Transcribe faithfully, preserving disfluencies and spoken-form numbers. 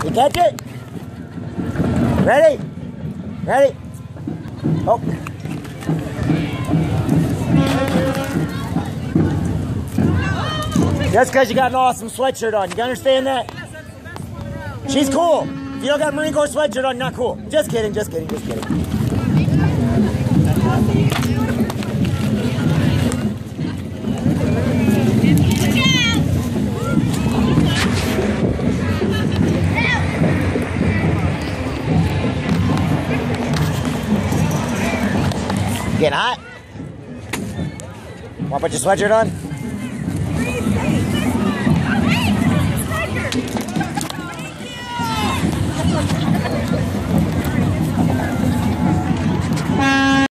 You catch it? Ready? Ready? Oh. Just because you got an awesome sweatshirt on. You understand that? She's cool. If you don't got a Marine Corps sweatshirt on, not cool. Just kidding, just kidding, just kidding. Getting hot? Want to put your sweatshirt on?